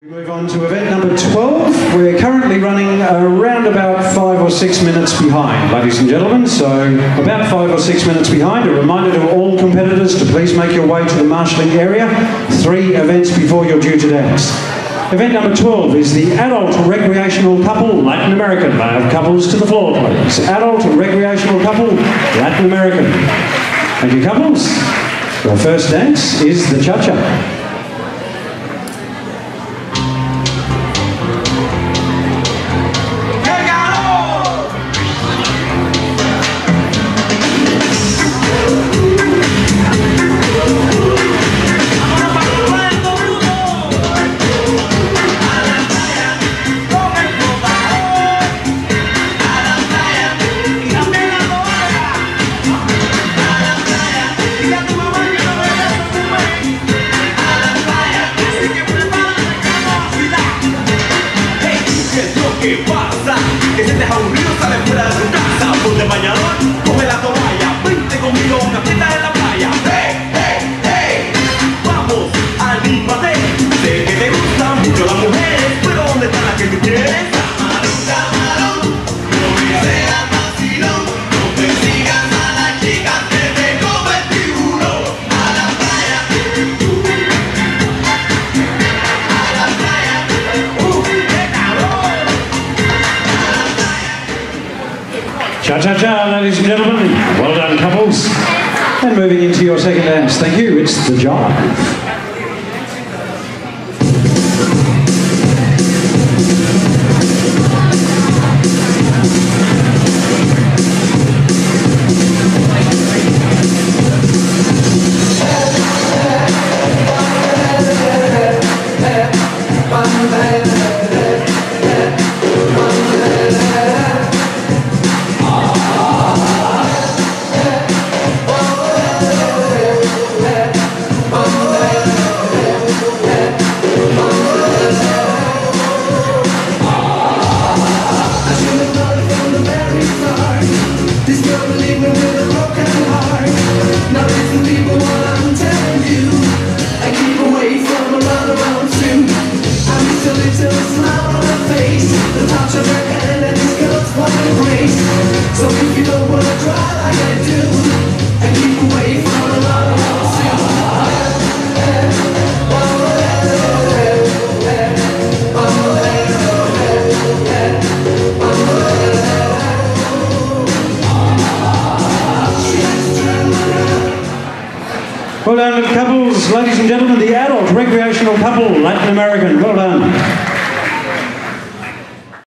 We move on to event number 12. We're currently running around about 5 or 6 minutes behind, ladies and gentlemen. So about 5 or 6 minutes behind. A reminder to all competitors to please make your way to the marshalling area 3 events before you're due to dance. Event number 12 is the adult recreational couple Latin American. May I have couples to the floor, please. Adult recreational couple Latin American. Thank you, couples. Your first dance is the cha-cha. ¿Qué pasa? Que se te deja un río, sale fuera de tu casa. Ponte bañador, coge la toalla, vente conmigo a una fiesta en la playa. ¡Hey, hey, hey! Vamos, anímate. Sé que te gustan mucho las mujeres, pero ¿dónde están las que tú quieres? Camarón, camarón, no me seas vacilón. No persigas a las chicas que te come el tiburón. A la playa, a la playa, ¡qué cabrón! Cha-cha-cha, ladies and gentlemen. Well done, couples. And moving into your second dance. Thank you. It's the jive. So if you don't wanna try like